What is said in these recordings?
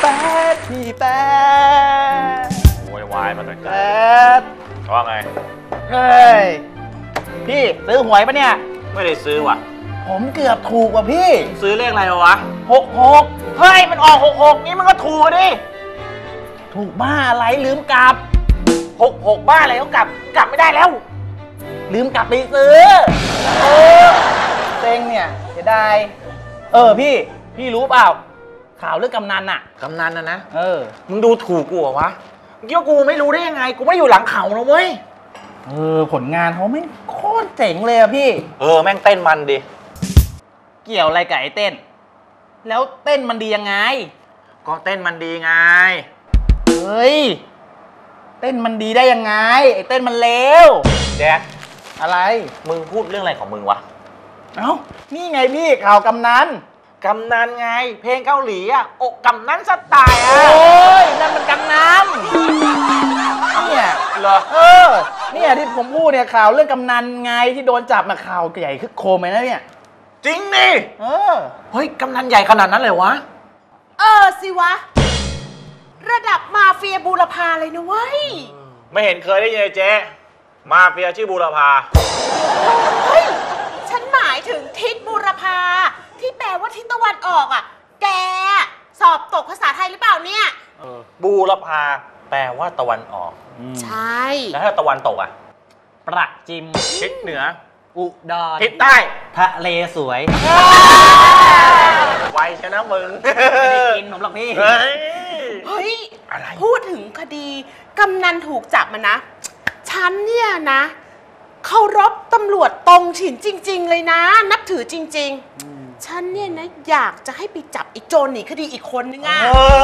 ดพี่แป๊ดโวยวายมาตั้งแต่แป๊ดว่าไงเฮ้ยพี่ซื้อหวยปะเนี่ยไม่ได้ซื้อว่ะผมเกือบถูกว่ะพี่ซื้อเลขอะไรวะ 66เฮ้ยมันออก66นี่มันก็ถูกดิถูกบ้าอะไรลืมกลับ66บ้าอะไรก็กลับไม่ได้แล้วลืมกลับไปซื้อเซ็งเนี่ยเสียดายพี่รู้เปล่าข่าวเรื่องกำนันอะกำนันนะมึงดูถูกกูเหรอวะเกี่ยวกูไม่รู้ได้ยังไงกูไม่อยู่หลังเขานะเว้ยผลงานเขาไม่โคตรเจ๋งเลยอะพี่แม่งเต้นมันดิเกี่ยวอะไรกับไอ้เต้นแล้วเต้นมันดียังไงก็เต้นมันดีไงเฮ้ยเต้นมันดีได้ยังไงไอ้เต้นมันเลวแจ๊คอะไรมึงพูดเรื่องอะไรของมึงวะนี่ไงพี่ข่าวกำนันไงเพลงเกาหลีอ่ะอกกำนันสไตล์อ่ะโอ้ยนั่นมันกำนันเนี่ยเหรอเนี่ยที่ผมพูดเนี่ยข่าวเรื่องกำนันไงที่โดนจับมาข่าวใหญ่คึกโครมเลยนะเนี่ยจริงดิเฮ้ยกำนันใหญ่ขนาดนั้นเลยวะสิวะระดับมาเฟียบูรพาเลยนะเว้ยไม่เห็นเคยได้ยินเลยเจ๊มาเฟียชื่อบูรพาเฮ้ยฉันหมายถึงทิศบูรพาที่แปลว่าทิศตะวันออกอ่ะแกสอบตกภาษาไทยหรือเปล่าเนี่ยบูรพาแปลว่าตะวันออกใช่แล้วถ้าตะวันตกอ่ะประจิมทิศเหนืออุดรทิศใต้ทะเลสวยไวชนะมึงไม่ได้กินผมหรอกพี่เฮ้ยพูดถึงคดีกำนันถูกจับมานะฉันเนี่ยนะเคารพตำรวจตรงฉินจริงๆเลยนะนับถือจริงๆฉันเนี่ยนะอยากจะให้ไปจับไอ้โจรหนีคดีอีกคนนึงอ่ะ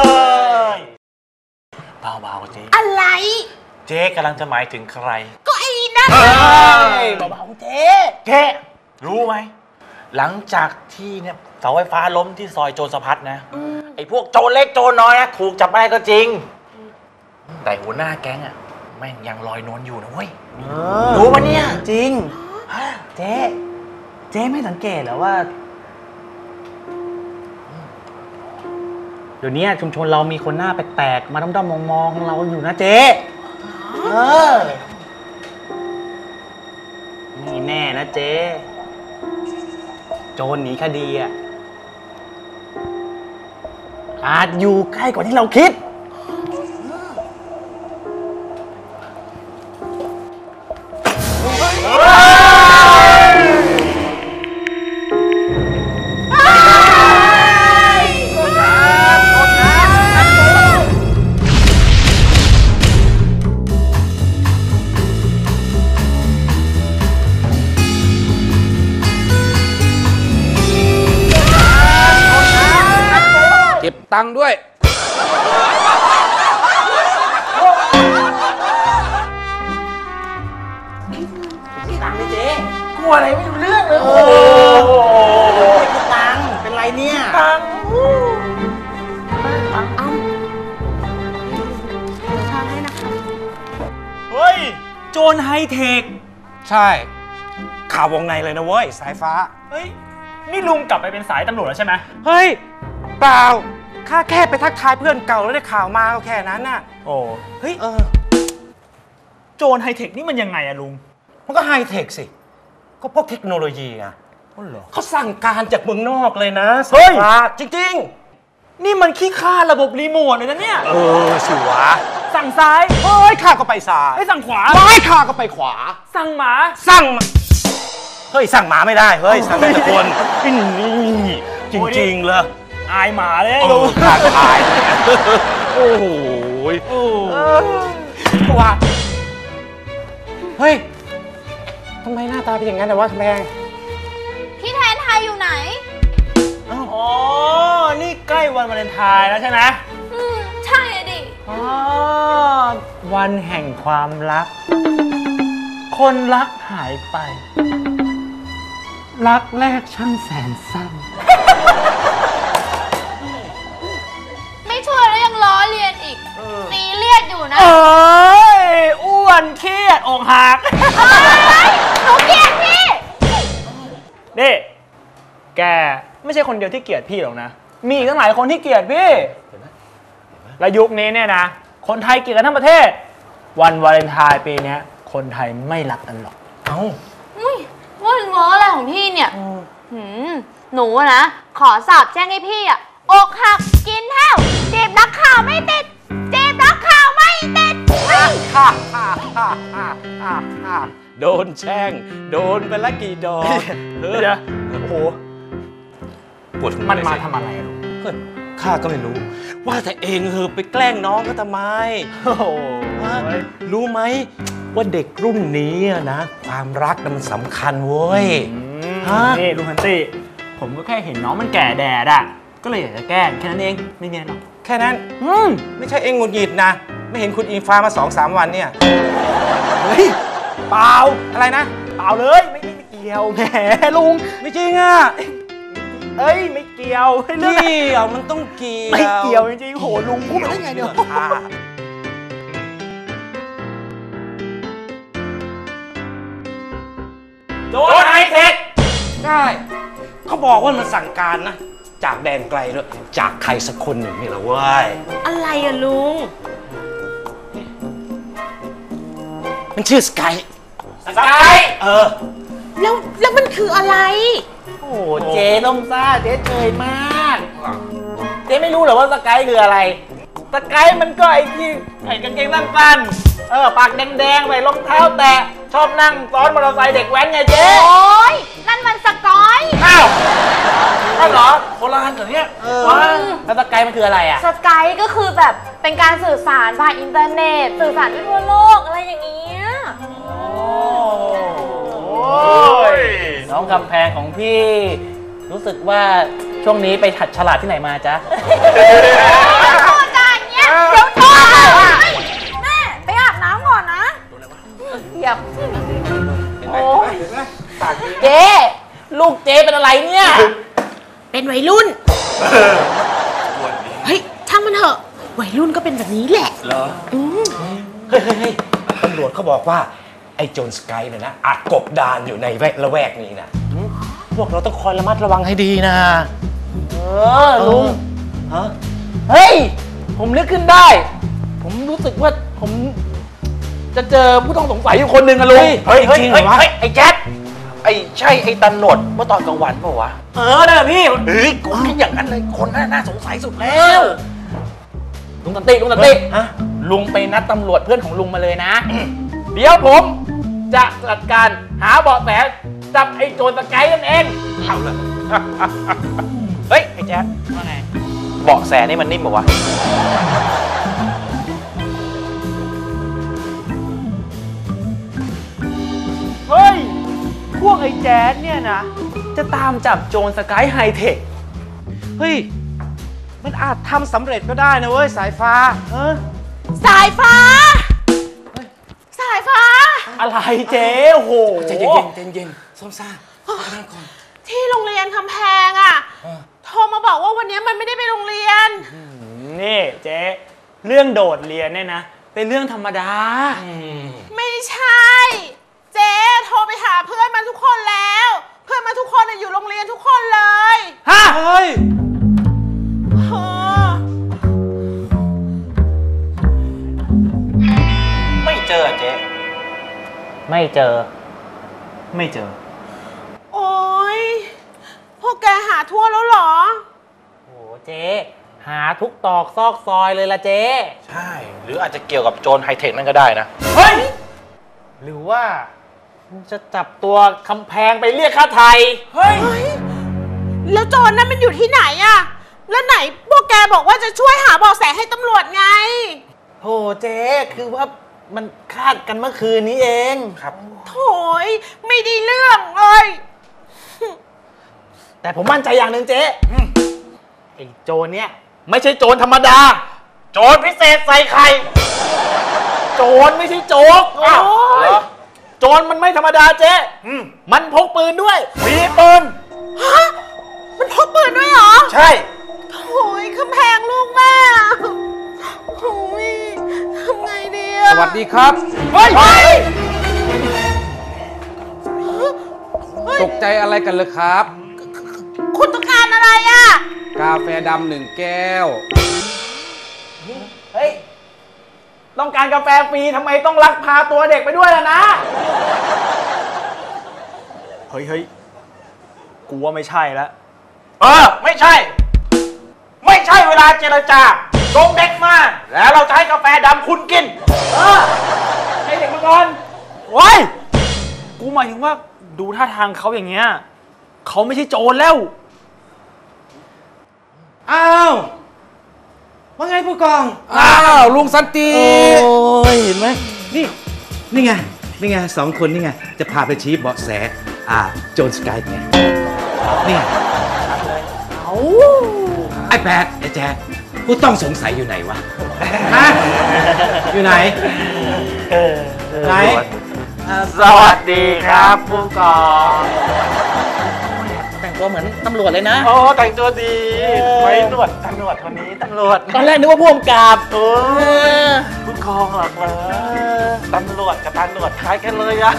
เบาๆเจ๊อะไรเจ๊กำลังจะหมายถึงใครก็ไอ้นั่นเบาๆเจ๊รู้ไหมหลังจากที่เนี่ยเสาไฟฟ้าล้มที่ซอยโจรสะพัดนะไอ้พวกโจรเล็กโจรน้อยนะถูกจับได้ก็จริงแต่หัวหน้าแก๊งอ่ะแม่งยังลอยนวลอยู่นะเว้ยรู้ปะเนี่ยจริงเจ๊ไม่สังเกตเหรอว่าเดี๋ยวนี้ชุมชนเรามีคนหน้าแปลกๆมาด้อมๆมองๆเราอยู่นะเจ๊นี่แน่นะเจ๊โจรหนีคดีอ่ะอาจอยู่ใกล้กว่าที่เราคิดตังค์ด้วยตังค์เลยเจ๊กลัวอะไรไม่รู้เรื่องเลยตังค์เป็นไรเนี่ยตังค์ทานให้นะคะเฮ้ยโจรไฮเทคใช่ข่าววงในเลยนะเว้ยสายฟ้าเฮ้ยนี่ลุงกลับไปเป็นสายตำรวจแล้วใช่ไหมเฮ้ยเปล่าข้าแค่ไปทักทายเพื่อนเก่าแล้วได้ข่าวมาก็แค่นั้นน่ะเฮ้ยโจรไฮเทคนี่มันยังไงอะลุงมันก็ไฮเทคสิก็พวกเทคโนโลยีไงเขาสั่งการจากเมืองนอกเลยนะเฮ้ยจริงๆนี่มันขี้ข้าระบบรีโมทเลยนะเนี่ยสิวะสั่งซ้ายเฮ้ยข้าก็ไปซ้ายสั่งขวาไม่ข้าก็ไปขวาสั่งหมาเฮ้ยสั่งหมาไม่ได้เฮ้ยสั่งแต่คนนี่จริงๆเลยอายหมาเลยข้าก็อายโอ้โหว่าเฮ้ยทำไมหน้าตาเป็นอย่างนั้นแต่ว่าแม่พี่แทนไทยอยู่ไหนอ๋อนี่ใกล้วันวาเลนไทน์แล้วใช่ไหมใช่ดิวันแห่งความรักคนรักหายไปรักแรกช่างแสนสั้นไม่ช่วยแล้วยังล้อเลียนอีกตีเลียดอยู่นะอ้วนเครียดอกหักหนูเกลียดพี่นี่แกไม่ใช่คนเดียวที่เกลียดพี่หรอกนะมีอีกตั้งหลายคนที่เกลียดพี่และยุคนี้เนี่ยนะคนไทยเกลียดกันทั้งประเทศวันวาเลนไทน์ปีนี้คนไทยไม่รักกันหรอกเอ้าว่าง้ออะไรของพี่เนี่ยหนูอะนะขอสาบแช่งให้พี่อะอกหักกินแห้วจีบนักข่าวไม่ติดจีบนักข่าวไม่ติดโดนแช่งโดนไปละกี่ดอกเฮ้ยเดี๋ยวโอ้โหปวดหัวมันมาเลยสิทำอะไรอะลูกเฮ้ยข้าก็ไม่รู้ ว่าแต่เองไปแกล้งน้องก็ทำไมโอ้โหฮะรู้ไหมว่าเด็กรุ่นนี้อะนะความรักน่ะมันสำคัญเว้ย ฮะนี่ลุงฮันตี้ผมก็แค่เห็นน้องมันแก่แดดอะก็เลยอยากจะแกล้งแค่นั้นเองไม่มีอะไรหรอกแค่นั้นไม่ใช่เองหงุดหงิดนะ ไม่เห็นคุณอิงฟ้ามา 2-3 วันเนี่ยเฮ้ยเปล่าอะไรนะเปล่าเลยไม่เกี่ยวแหมลุงไม่จริงอ่ะเอ้ยไม่เกี่ยวเรื่องเกี่ยวมันต้องเกี่ยวไม่เกี่ยวจริงๆโหลุงพูดมาได้ไงเนี่ยโจนไฮเทคใช่เขาบอกว่ามันสั่งการนะ จากแดนไกลด้วยจากใครสักคนหนึ่งนี่แหละเว้ยอะไรอะลุงมันชื่อสกายสกายแล้วมันคืออะไรโอ้โหเจ๊ต้มซ่าเจ๊เฉยมาก เจ๊ไม่รู้เหรอว่าสกายคืออะไร สกายมันก็ไอ้ที่ไอ้กางเกงสั้นๆปากแดงๆใส่รองเท้าแตะชอบนั่งซ้อนมอเตอร์ไซค์เด็กแว้นไงเจ๊โอ๊ยนั่นมันสกอยอ้าวอ้าวเหรอโบราณเหรอเนี่ยแล้วสกายมันคืออะไรอ่ะสกายก็คือแบบเป็นการสื่อสารผ่านอินเทอร์เน็ตสื่อสารไปทั่วโลกอะไรอย่างเงี้ยโอ้ยน้องกำแพงของพี่ รู้สึกว่าช่วงนี้ไปถัดฉลาดที่ไหนมาจ๊ะโทษกันเนี้ยเดี๋ยวโทษแม่ไปอาบน้ำก่อนนะอย่าโอ้ยเจ๊ลูกเจ๊เป็นอะไรเนี่ยเป็นวัยรุ่น เฮ้ยช่างมันเถอะ วัยรุ่นก็เป็นแบบนี้แหละเหรอเฮ้ยตำรวจเขาบอกว่า ไอ้โจรสกายเนี่ยนะอาจกบดานอยู่ในละแวกนี้นะพวกเราต้องคอยระมัดระวังให้ดีนะลุงฮะเฮ้ย ผมนึกขึ้นได้ ผมรู้สึกว่าผมจะเจอผู้ต้องสงสัยอยู่คนหนึ่งอะลุงเฮ้ยจริงเหรอวะไอ้แจ๊คใช่ไอ้ตันหนวดเมื่อตอนกลางวันเปล่าวะนั่นแหละพี่เฮ้ยกูคิดอย่างนั้นเลย คนน่าสงสัยสุดแล้วลุงตันติฮะลุงไปนัดตำรวจเพื่อนของลุงมาเลยนะ เดี๋ยวผมจะจัดการหาเบาะแสจับไอ้โจรสกายนั่นเองเอาเลย เฮ้ย ไอ้แจ๊คว่าไงเบาะแสนี่มันนิ่มเหรอวะเฮ้ยพวกไอ้แจ๊ดเนี่ยนะจะตามจับโจรสกายไฮเทคเฮ้ย มันอาจทำสำเร็จก็ได้นะเว้ย สายฟ้าสายฟ้า สายฟ้าอะไรเจ๊โอ้โหใจเย็นใจเย็นส้มซ่านั่งก่อนที่โรงเรียนคำแพงอะโทรมาบอกว่าวันนี้มันไม่ได้ไปโรงเรียนนี่เจ๊เรื่องโดดเรียนเนี่ยนะเป็นเรื่องธรรมดาไม่ใช่ เจ๊โทรไปหาเพื่อนมาทุกคนแล้ว เพื่อนมาทุกคนน่ะอยู่โรงเรียนทุกคนเลยฮะเฮ้ยเออไม่เจอเจ๊ไม่เจอไม่เจอโอ๊ย พวกแกหาทั่วแล้วเหรอโอ้เจ๊หาทุกตอกซอกซอยเลยละเจ๊ใช่ หรืออาจจะเกี่ยวกับโจรไฮเทคนั่นก็ได้นะเฮ้ย หรือว่าจะจับตัวคำแพงไปเรียกค่าไทยเฮ้ย แล้วโจรนั้นมันอยู่ที่ไหนอะแล้วไหนพวกแกบอกว่าจะช่วยหาเบาะแสให้ตำรวจไงโหเจ๊คือว่ามันคาดกันเมื่อคืนนี้เองครับโถยไม่ได้เรื่องเลยแต่ผมมั่นใจอย่างหนึ่งเจ๊ไอ้โจรเนี่ยไม่ใช่โจรธรรมดาโจรพิเศษใส่ไข่โจรไม่ใช่โจ๊กอ้าวโอ้ยเหรอโจรมันไม่ธรรมดาเจ๊มันพกปืนด้วยมีปืนฮะ มันพกปืนด้วยเหรอใช่โถยคำแพงลูกแม่โถยทำไงดีอะสวัสดีครับเฮ้ยตกใจอะไรกันเลยครับคุณต้องการอะไรอะกาแฟดำ1 แก้วฮเฮ้ย ต้องการกาแฟฟรีทำไมต้องลักพาตัวเด็กไปด้วยล่ะนะ เฮ้ย กูว่าไม่ใช่แล้วไม่ใช่ ไม่ใช่เวลาเจรจาส่งเด็กมา แล้วเราจะให้กาแฟดำคุณกินให้เด็กมาก่อนโว้ยกูหมายถึงว่าดูท่าทางเขาอย่างเงี้ยเขาไม่ใช่โจรแล้วอ้าวว่าไงผู้กองอ้าวลุงสันติโอ้ยเห็นไหมนี่ไงสองคนนี่ไงจะพาไปชี้เบาะแสโจนสกายไงนี่ไงไอ้แปดไอ้แจ๊ดผู้ต้องสงสัยอยู่ไหนวะฮะอยู่ไหนไหนสวัสดีครับผู้กองแต่งตัวเหมือนตำรวจเลยนะโอ้แต่งตัวดีไว้หนวดตำรวจคนนี้ตำรวจตอนแรกนึกว่าผู้กำกับผู้กองหรอกเหรอตำรวจกับตำรวจคล้ายกันเลยอะ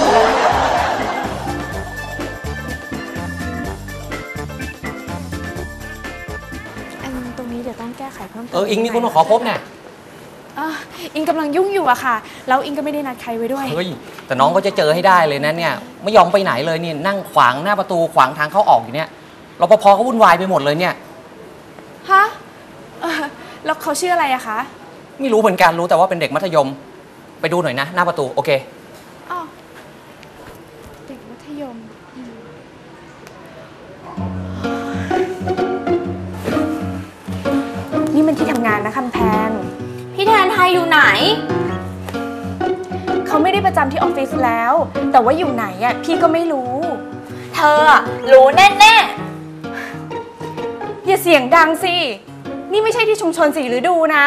ตรงนี้เดี๋ยวต้องแก้ไขเพิ่มเติมอิงมีคนมาขอพบเนี่ยอิงกำลังยุ่งอยู่อะค่ะ แล้วอิงก็ไม่ได้นัดใครไว้ด้วยเฮ้ย แต่น้องก็จะเจอให้ได้เลยนะเนี่ย ไม่ยอมไปไหนเลยเนี่ย นั่งขวางหน้าประตูขวางทางเข้าออกอยู่เนี่ยรปภก็วุ่นวายไปหมดเลยเนี่ยฮะแล้วเขาชื่ออะไรอะคะไม่รู้เหมือนกัน รู้แต่ว่าเป็นเด็กมัธยม ไปดูหน่อยนะ หน้าประตู โอเคอ้าวเด็กมัธยม นี่มันที่ทำงานนะคำแพงพี่แทนไทยอยู่ไหนเขาไม่ได้ประจำที่ออฟฟิศแล้ว แต่ว่าอยู่ไหนอะพี่ก็ไม่รู้เธออะรู้แน่อย่าเสียงดังสิ นี่ไม่ใช่ที่ชุมชนสีฤดูนะ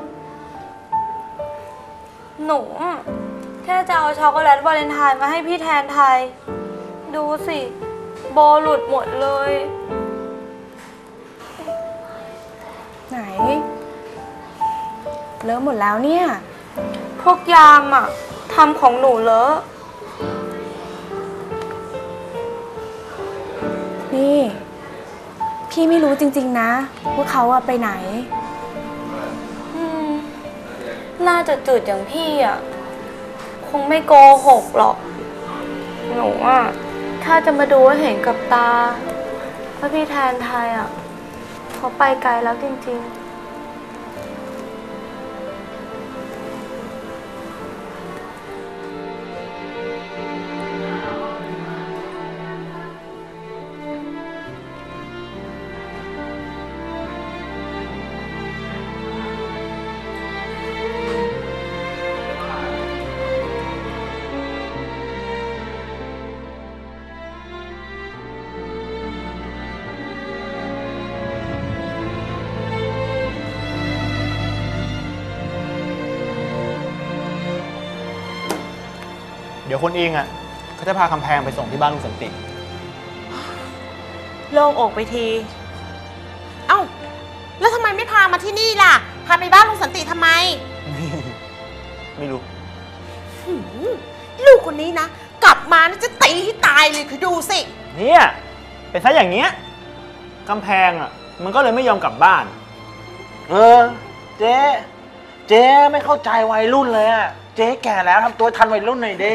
ๆ หนูแค่จะเอาช็อกโกแลตวาเลนไทน์มาให้พี่แทนไทย ดูสิ โบหลุดหมดเลยไหน เลอะหมดแล้วเนี่ยพวกยามอะทำของหนูเลอะนี่ พี่ไม่รู้จริงๆนะว่าเขาอะไปไหนน่าจะจืดอย่างพี่อะคงไม่โกหกหรอก หนูอะถ้าจะมาดูว่าเห็นกับตาว่าพี่แทนไทยอะเขาไปไกลแล้วจริงๆเดี๋ยวคนอิงอ่ะเขาจะพาคำแพงไปส่งที่บ้านลุงสันติโล่งอกไปที เอ้า แล้วทำไมไม่พามาที่นี่ล่ะ พาไปบ้านลุงสันติทำไมไม่รู้หืมลูกคนนี้นะ กลับมานะจะตีให้ตายเลยคือดูสิเนี่ยเป็นซะอย่างเงี้ยกำแพงอ่ะมันก็เลยไม่ยอมกลับบ้านเจ๊ไม่เข้าใจวัยรุ่นเลยอะเจ๊แก่แล้วทำตัวทันวัยรุ่นหน่อยดิ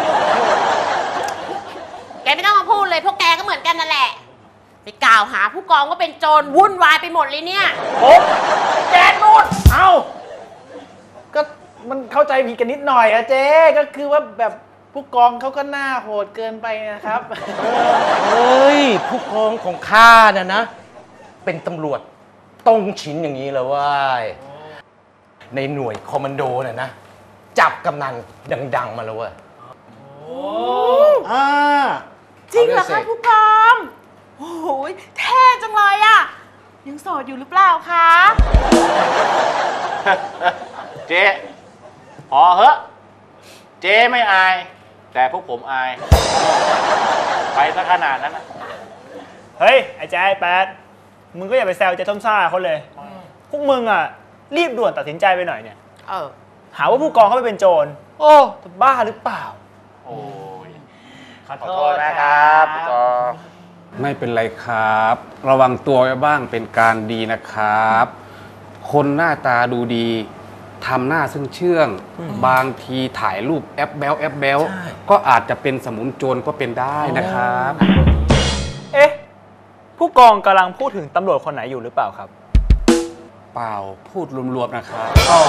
แกไม่ต้องมาพูดเลยพวกแกก็เหมือนกันนั่นแหละ ไปกล่าวหาผู้กองว่าเป็นโจรวุ่นวายไปหมดเลยเนี่ยแจ๊นู่นเอ้าก็มันเข้าใจผิดกันนิดหน่อยอะเจ๊ก็คือว่าแบบผู้กองเขาก็หน้าโหดเกินไปนะครับเฮ้ยผู้กองของข้าน่ะนะ เป็นตำรวจต้องชิ้นอย่างนี้เลยเว้ยในหน่วยคอมมานโดน่ะนะ จับกำนันดังๆมาแล้วเว้ยจริงเหรอคะผู้กอง โอ้โหเท่จังเลยอะยังโสดอยู่หรือเปล่าคะเจ๊พอเหอะเจ๊ไม่อาย แต่พวกผมอาย ไปซะขนาดนั้นนะเฮ้ยไอ้แจ๊ไอ้แป๊ดมึงก็อย่าไปแซวเจ๊ต้มซ่าเขาเลย พวกมึงอ่ะรีบด่วนตัดสินใจไปหน่อยเนี่ย หาว่าผู้กองเขาไปเป็นโจร โอ้จะบ้าหรือเปล่าโอ้ยขอโทษนะครับผู้กองไม่เป็นไรครับ ระวังตัวไว้บ้างเป็นการดีนะครับ คคนหน้าตาดูดีทำหน้าซึ่งเชื่อง บางทีถ่ายรูปแอปแบลก็อาจจะเป็นสมุนโจรก็เป็นได้นะครับเอ๊ะ ผู้กองกำลังพูดถึงตำรวจคนไหนอยู่หรือเปล่าครับเปล่าพูดรวมๆนะครับ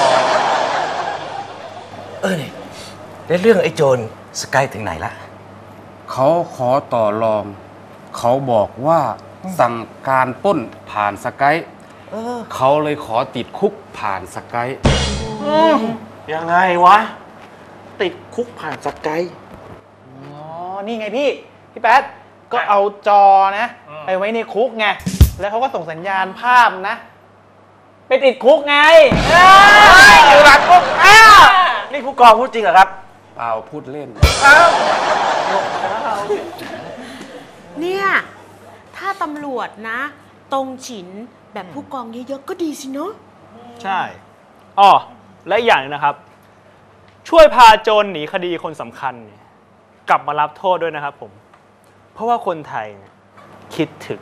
นี่แล้วเรื่องไอ้โจรสกายถึงไหนละเขาขอต่อรอง เขาบอกว่าสั่งการปล้นผ่านสกายเขาเลยขอติดคุกผ่านสกายยังไงวะ ติดคุกผ่านสกายอ๋อ นี่ไงพี่แป๊ดก็เอาจอนะ ไปไว้ในคุกไง แล้วเขาก็ส่งสัญญาณภาพนะ ไปติดคุกไงอยู่หลังคุกนี่ผู้กองพูดจริงเหรอครับเปล่าพูดเล่นเนี่ย ถ้าตำรวจนะ ตรงฉินแบบผู้กองเยอะๆก็ดีสิเนาะใช่อ๋อและอีกอย่างนึงนะครับ ช่วยพาโจรหนีคดีคนสำคัญเนี่ยกลับมารับโทษด้วยนะครับผม เพราะว่าคนไทยเนี่ยคิดถึง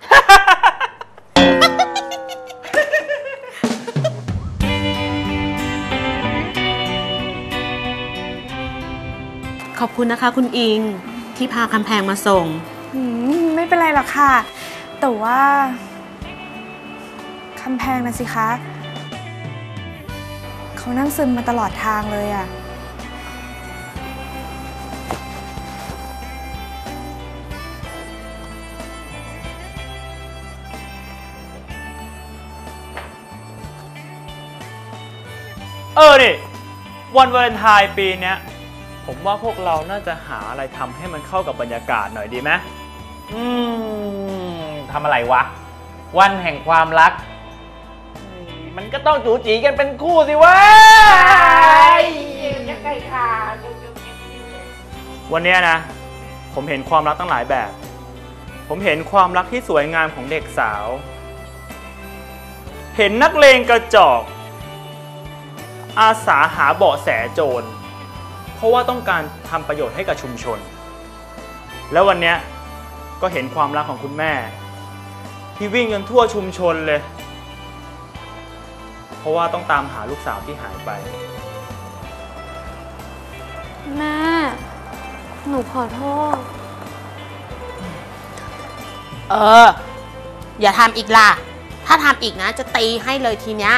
ขอบคุณนะคะคุณอิงที่พาคำแพงมาส่งไม่เป็นไรหรอกค่ะ แต่ว่าคำแพงนะสิคะ เขานั่งซึมมาตลอดทางเลยอะนี่วันวาเลนไทน์ปีเนี้ยผมว่าพวกเราน่าจะหาอะไรทำให้มันเข้ากับบรรยากาศหน่อยดีไหมทำอะไรวะ วันแห่งความรัก มันก็ต้องจูจีกันเป็นคู่สิวะวันเนี้ยนะ ผมเห็นความรักตั้งหลายแบบ ผมเห็นความรักที่สวยงามของเด็กสาว เห็นนักเลงกระจอกอาสาหาเบาะแสโจรเพราะว่าต้องการทำประโยชน์ให้กับชุมชน แล้ววันเนี้ยก็เห็นความรักของคุณแม่ ที่วิ่งกันทั่วชุมชนเลย เพราะว่าต้องตามหาลูกสาวที่หายไปแม่ หนูขอโทษอย่าทำอีกล่ะ ถ้าทำอีกนะจะตีให้เลยทีเนี้ย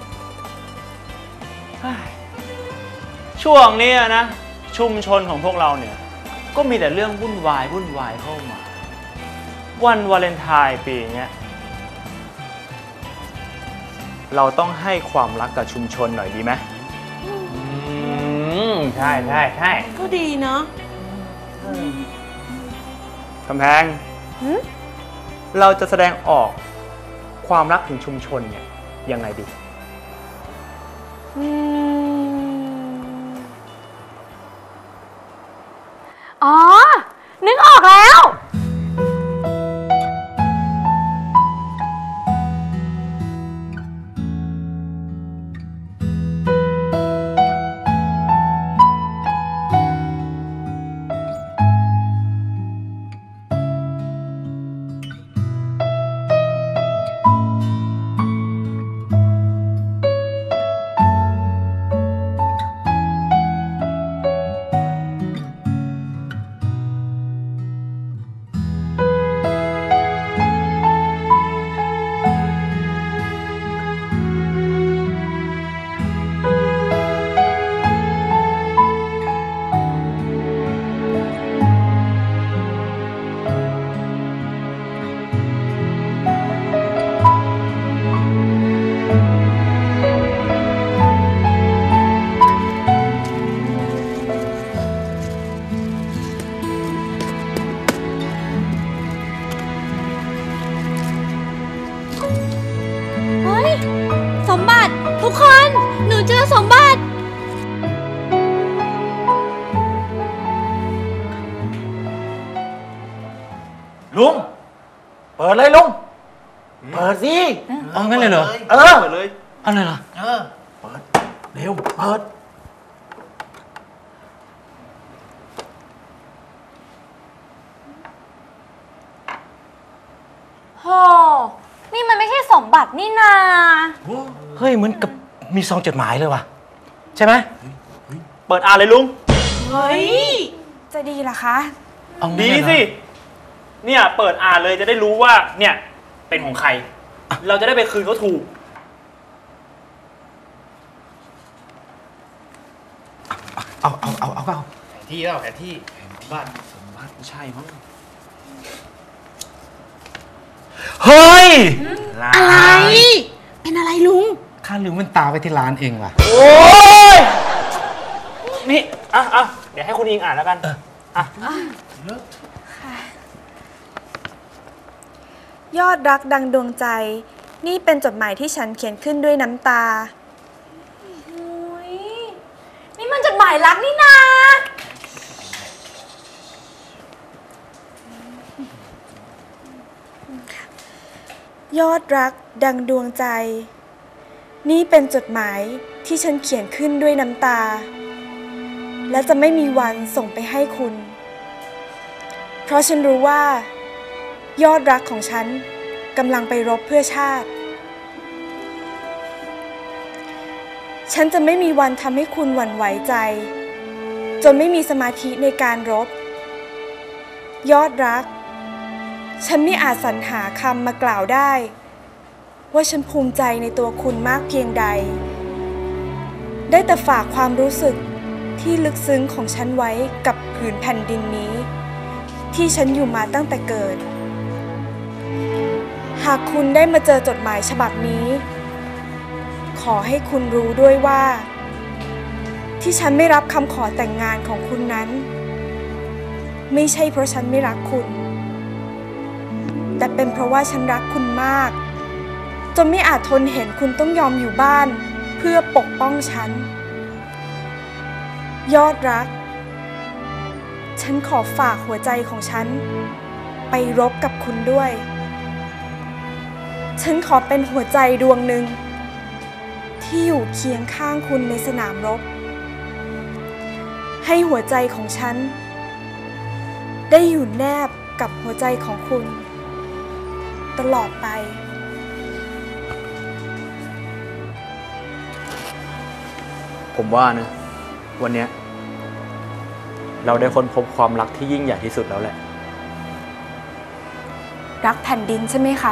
ช่วงนี้นะ ชุมชนของพวกเราเนี่ยก็มีแต่เรื่องวุ่นวายเข้ามา วันวาเลนไทน์ปีเนี้ยเราต้องให้ความรักกับชุมชนหน่อยดีไหมใช่ก็ดีเนาะกำแพง เราจะแสดงออกความรักถึงชุมชนเนี่ยยังไงดีอ๋อ นึกออกแล้ว เฮ้ย สมบัติทุกคน หนูเจอสมบัติลุง เปิดเลยลุง เปิดสิเอางั้นเลยเหรอเปิดเลยอะไรล่ะเปิด เร็ว เปิดโห นี่มันไม่ใช่สสมบัตินี่นาเฮ้ยเหมือนกับมีซองจดหมายเลยว่ะ ใช่ไหมเปิดอ่านเลยลุงเฮ้ยจะดีเหรอคะเอางั้นดีเลยเหรอสิ เนี่ยเปิดอ่านเลยจะได้รู้ว่า เนี่ย เป็นของใคร เราจะได้ไปคืนเขาถูกเอาแผนที่แล้วแผนที่บ้านสมบัติไม่ใช่มั้งเฮ้ยอะไร เป็นอะไรลุงข้าลืมแว่นตาไว้ที่ร้านเองว่ะโอ้ย นี่ อ่ะ เดี๋ยวให้คุณอิงอ่านแล้วกันยอดรักดังดวงใจ นี่เป็นจดหมายที่ฉันเขียนขึ้นด้วยน้ำตาอุ๊ยนี่มันจดหมายรักนี่นายอดรักดังดวงใจ นี่เป็นจดหมายที่ฉันเขียนขึ้นด้วยน้ำตา และจะไม่มีวันส่งไปให้คุณ เพราะฉันรู้ว่า ยอดรักของฉันกำลังไปรบเพื่อชาติ ฉันจะไม่มีวันทำให้คุณหวั่นไหวใจ จนไม่มีสมาธิในการรบ ยอดรัก ฉันไม่อาจสรรหาคำมากล่าวได้ ว่าฉันภูมิใจในตัวคุณมากเพียงใด ได้แต่ฝากความรู้สึกที่ลึกซึ้งของฉันไว้กับผืนแผ่นดินนี้ ที่ฉันอยู่มาตั้งแต่เกิด หากคุณได้มาเจอจดหมายฉบับนี้ ขอให้คุณรู้ด้วยว่า ที่ฉันไม่รับคำขอแต่งงานของคุณนั้น ไม่ใช่เพราะฉันไม่รักคุณ แต่เป็นเพราะว่าฉันรักคุณมาก จนไม่อาจทนเห็นคุณต้องยอมอยู่บ้านเพื่อปกป้องฉัน ยอดรัก ฉันขอฝากหัวใจของฉันไปรบกับคุณด้วย ฉันขอเป็นหัวใจดวงหนึ่งที่อยู่เคียงข้างคุณในสนามรบ ให้หัวใจของฉันได้อยู่แนบกับหัวใจของคุณตลอดไปผมว่านะ วันเนี้ยเราได้ค้นพบความรักที่ยิ่งใหญ่ที่สุดแล้วแหละรักแผ่นดินใช่ไหมคะ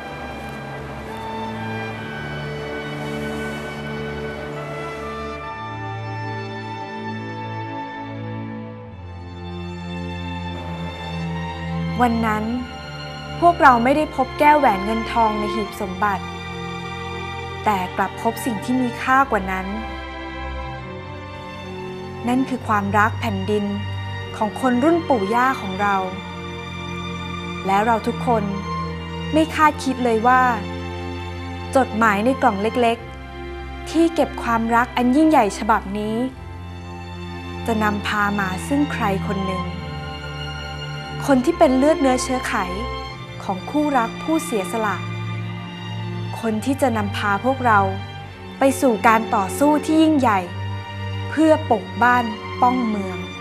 วันนั้นพวกเราไม่ได้พบแก้วแหวนเงินทองในหีบสมบัติ แต่กลับพบสิ่งที่มีค่ากว่านั้น นั่นคือความรักแผ่นดินของคนรุ่นปู่ย่าของเรา แล้วเราทุกคนไม่คาดคิดเลยว่า จดหมายในกล่องเล็กๆที่เก็บความรักอันยิ่งใหญ่ฉบับนี้ จะนำพามาซึ่งใครคนหนึ่ง คนที่เป็นเลือดเนื้อเชื้อไขของคู่รักผู้เสียสละ คนที่จะนำพาพวกเราไปสู่การต่อสู้ที่ยิ่งใหญ่ เพื่อปกบ้านป้องเมือง